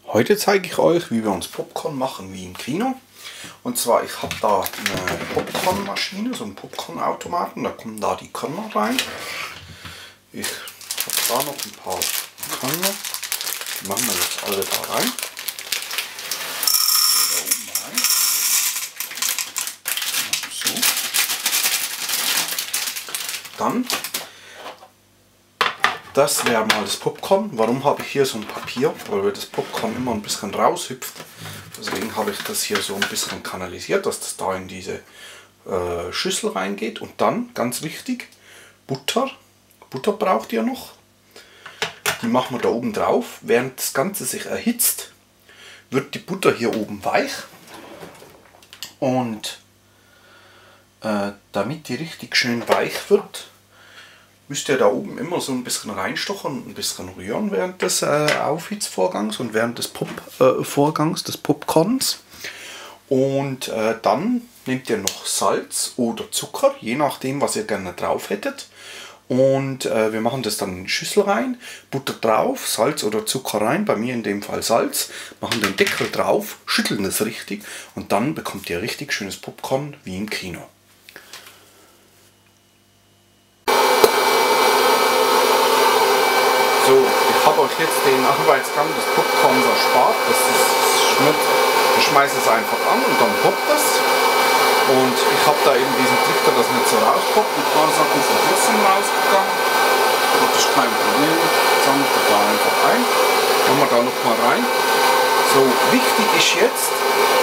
Heute zeige ich euch, wie wir uns Popcorn machen wie im Kino. Und zwar, ich habe da eine Popcornmaschine, so einen Popcornautomaten, da kommen da die Körner rein. Ich habe da noch ein paar Körner, die machen wir jetzt alle da rein. Da oben rein. So. Dann, das wäre mal das Popcorn. Warum habe ich hier so ein Papier? Weil das Popcorn immer ein bisschen raushüpft. Deswegen habe ich das hier so ein bisschen kanalisiert, dass das da in diese Schüssel reingeht. Und dann, ganz wichtig, Butter. Butter braucht ihr noch. Die machen wir da oben drauf. Während das Ganze sich erhitzt, wird die Butter hier oben weich. Und damit die richtig schön weich wird, müsst ihr da oben immer so ein bisschen reinstochen und ein bisschen rühren während des Aufhitzvorgangs und während des Vorgangs des Popcorns. Und dann nehmt ihr noch Salz oder Zucker, je nachdem, was ihr gerne drauf hättet. Und wir machen das dann in die Schüssel rein, Butter drauf, Salz oder Zucker rein, bei mir in dem Fall Salz, machen den Deckel drauf, schütteln das richtig und dann bekommt ihr richtig schönes Popcorn wie im Kino. So, ich habe euch jetzt den Arbeitsgang des Popcorns erspart. Ich schmeiße es einfach an und dann poppt es. Und ich habe da eben diesen Trichter, das nicht so rauspoppt. Ein paar Sachen sind trotzdem rausgegangen. Das ist kein Problem. Sammelt da einfach ein. Machen wir da nochmal rein. So, wichtig ist jetzt,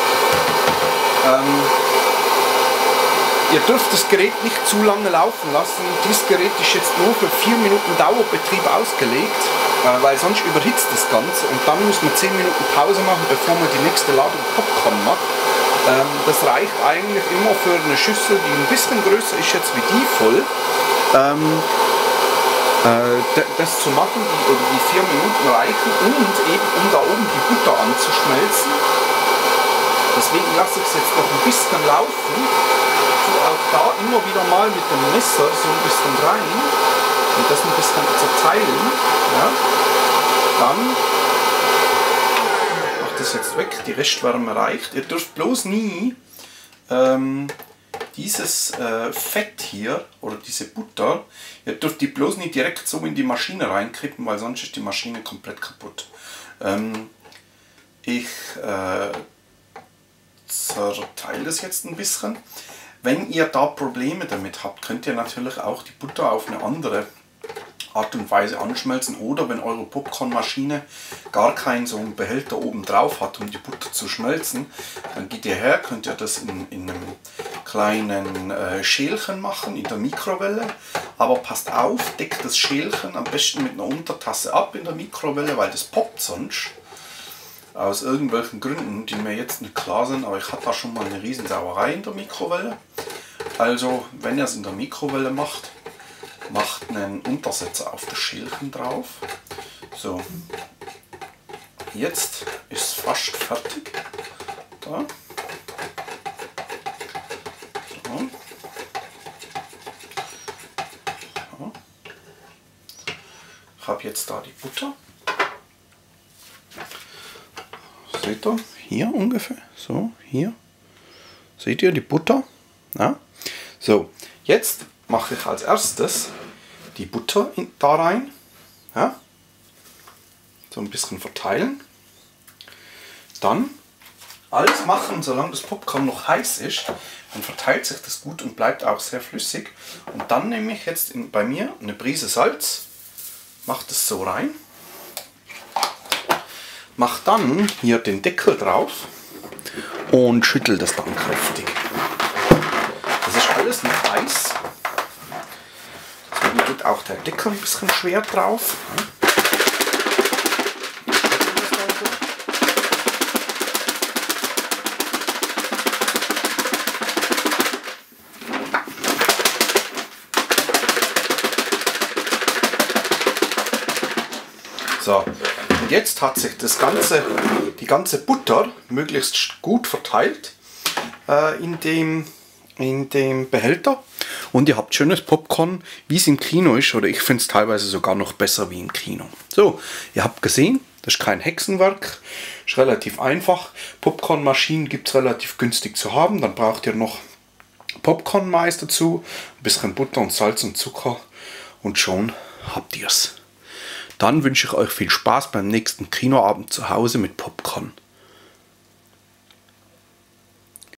ihr dürft das Gerät nicht zu lange laufen lassen. Dieses Gerät ist jetzt nur für 4 Minuten Dauerbetrieb ausgelegt, weil sonst überhitzt das Ganze und dann muss man 10 Minuten Pause machen, bevor man die nächste Ladung Popcorn macht. Das reicht eigentlich immer für eine Schüssel, die ein bisschen größer ist jetzt wie die voll. Das zu machen, die 4 Minuten reichen und eben um da oben die Butter anzuschmelzen. Deswegen lasse ich es jetzt noch ein bisschen laufen. Auch da immer wieder mal mit dem Messer so ein bisschen rein und das ein bisschen zerteilen. Ja. Dann macht das jetzt weg, die Restwärme reicht. Ihr dürft bloß nie dieses Fett hier oder diese Butter, ihr dürft die bloß nie direkt so in die Maschine reinkippen, weil sonst ist die Maschine komplett kaputt. Ich zerteile das jetzt ein bisschen. Wenn ihr da Probleme damit habt, könnt ihr natürlich auch die Butter auf eine andere Art und Weise anschmelzen oder wenn eure Popcornmaschine gar keinen so einen Behälter oben drauf hat, um die Butter zu schmelzen, dann geht ihr her, könnt ihr das in einem kleinen Schälchen machen, in der Mikrowelle. Aber passt auf, deckt das Schälchen am besten mit einer Untertasse ab in der Mikrowelle, weil das poppt sonst. Aus irgendwelchen Gründen, die mir jetzt nicht klar sind, aber ich hatte da schon mal eine Riesensauerei in der Mikrowelle. Also, wenn ihr es in der Mikrowelle macht, macht einen Untersetzer auf das Schälchen drauf. So, jetzt ist es fast fertig. Da. So. So. Ich habe jetzt da die Butter. Seht ihr? Hier ungefähr. So, hier. Seht ihr die Butter? Ja. So, jetzt mache ich als erstes die Butter da rein. Ja. So ein bisschen verteilen. Dann alles machen, solange das Popcorn noch heiß ist. Dann verteilt sich das gut und bleibt auch sehr flüssig. Und dann nehme ich jetzt bei mir eine Prise Salz. Mache das so rein. Mach dann hier den Deckel drauf und schüttel das dann kräftig. Das ist alles nicht heiß. Deswegen geht auch der Deckel ein bisschen schwer drauf. So. Jetzt hat sich die ganze Butter möglichst gut verteilt in dem Behälter und ihr habt schönes Popcorn, wie es im Kino ist, oder ich finde es teilweise sogar noch besser wie im Kino. So, ihr habt gesehen, das ist kein Hexenwerk. Ist relativ einfach. Popcornmaschinen gibt es relativ günstig zu haben. Dann braucht ihr noch Popcornmais dazu, ein bisschen Butter und Salz und Zucker und schon habt ihr es. Dann wünsche ich euch viel Spaß beim nächsten Kinoabend zu Hause mit Popcorn.